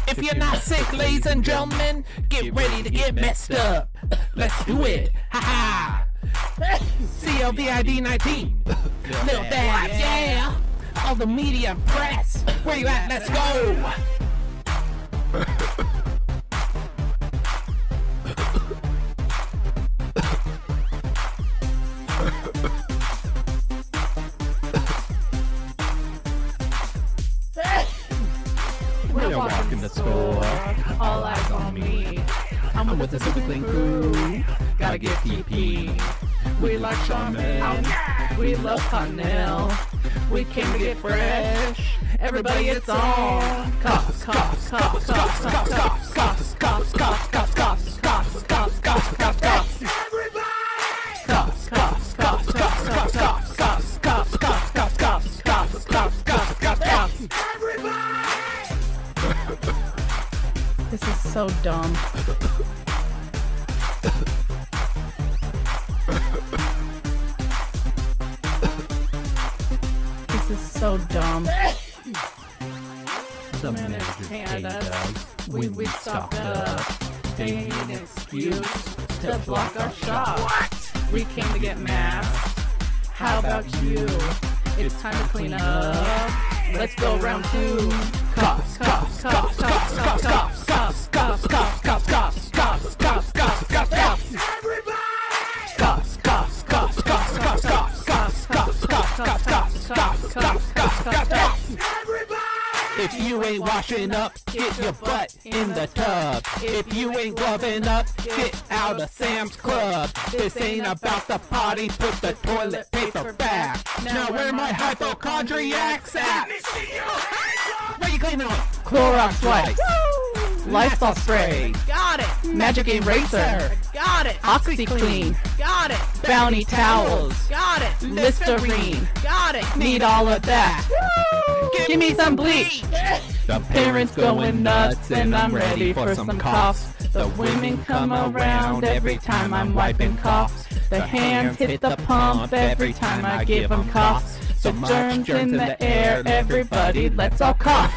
If you're not sick, ladies and gentlemen, get ready to get messed up. Let's do it. Ha ha. COVID-19. Little dabs, yeah. All the media and press. Where you at? Let's go. We're walking the store, all eyes on me. I'm with the Super Clean crew, gotta get PP. We like Charmin, we love Cottonelle. We came to get fresh, everybody it's on. Coughs, coughs, coughs, coughs, coughs, coughs, coughs, coughs, coughs, coughs, coughs, coughs, coughs, coughs, coughs, coughs. Coughs, coughs, coughs, coughs, coughs, coughs, coughs, coughs, coughs, coughs, coughs, coughs, coughs, coughs, coughs. This is so dumb. This is so dumb. The manager paid us. We stocked up. They need an excuse to block our shop. What? We came to get masks. How about you? It's time to clean up. Let's go round two. Coughs, coughs, coughs, coughs, coughs, coughs, coughs, coughs, coughs, coughs, coughs, coughs, coughs, coughs, coughs, coughs. Everybody! Coughs, coughs, coughs, coughs, coughs, coughs, coughs, coughs, coughs, coughs, coughs, coughs, coughs, coughs, coughs. Everybody! If you ain't washing up, get your butt in the tub. If you ain't gloving up, get out of Sam's Club. This ain't about the potty, put the toilet paper back. Now where my hypochondriacs at? Where you cleaning on? Clorox wipes. Lysol spray. Got it. Magic eraser. Got it. OxyClean. Got it. Bounty towels. Got it. Listerine. Got it. Need all of that. Give me some bleach. The parents going nuts and I'm ready for some coughs. The women come around every time I'm wiping coughs. The hands hit the pump every time I give them coughs. The germs in the air, everybody let's all cough.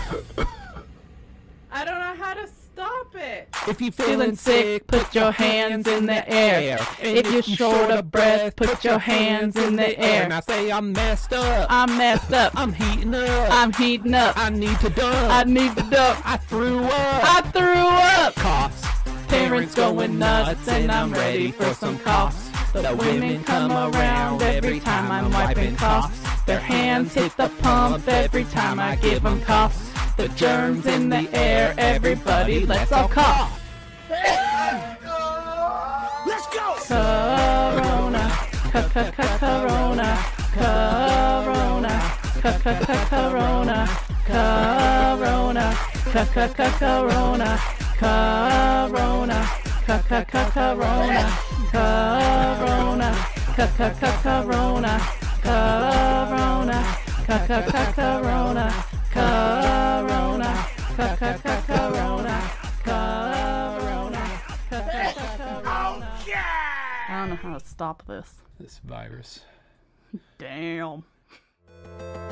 I don't know how to stop it. If you Feeling sick, put your hands in the air. If you're short of breath, put your hands in the air. And I say I'm messed up. I'm messed up. I'm heating up. I'm heating up. I need to dump. I need to dump. I threw up. I threw up. Coughs. Parents going nuts and I'm ready for some coughs. The women come around every time I'm wiping coughs. Their hands hit the pump every time I give them coughs. The germs in the air, everybody let's all cough. Let's go. Corona, corona, corona, corona, corona, corona, corona, corona, corona, corona, corona, corona, corona, corona, I don't know how to stop this. This virus. Damn.